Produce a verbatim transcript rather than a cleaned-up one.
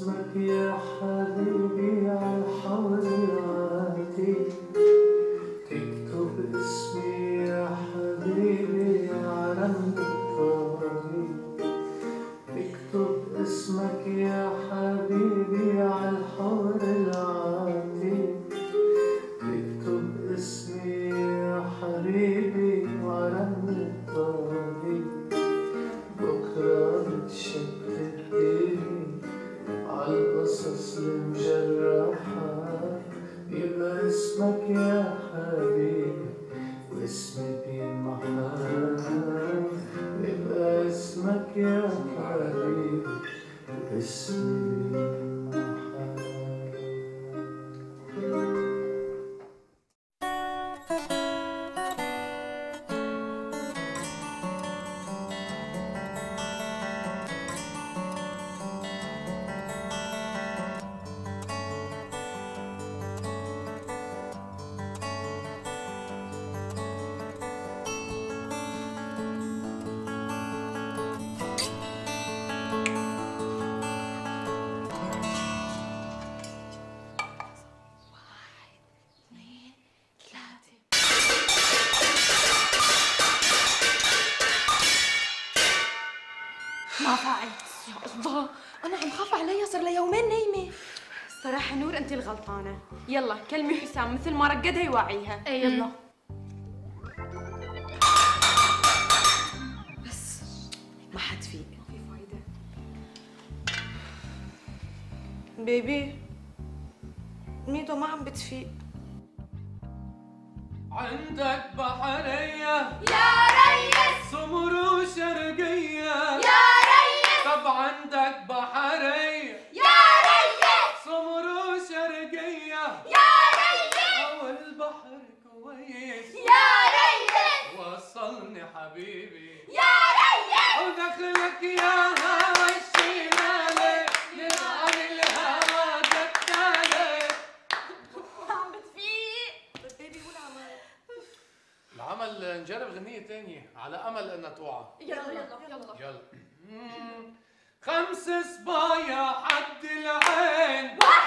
اسمك يا حبيبي عالحور العاتق، تكتب اسمي يا حبيبي عرمل الطريق، تكتب اسمك يا حبيبي عالحور العاتق، تكتب اسمي يا حبيبي وعرمل الطريق، بكرة بتشتت ايدي عالقصص المجرحة، يبقى اسمك يا حبيبي واسمي بينمحى، يبقى اسمك يا حبيبي واسمي بينمحى. ما فعلت. يا الله، أنا عم خاف عليها، صار لها يومين نايمة. صراحة نور أنت الغلطانة. يلا كلمي حسام مثل ما رقدها يوعيها. إيه يلا. بس ما حتفيق. في فايدة. بيبي ميدو ما عم بتفيق. عندك بحرية يا ريس، سمر وشرقية يا ريس، طب عندك بحرية يا ريس، سمر وشرقية يا ريس، أو البحر كويس يا ريس، وصلني حبيبي يا ريس، ودخلك يا هوا الشمالي يلعن الهوا قتالي. عم بتفيق. بيبي قول عمال. العمل نجرب غنية تانية على أمل إنها توعى. يلا يلا يلا يلا. خمس صبايا حد العين.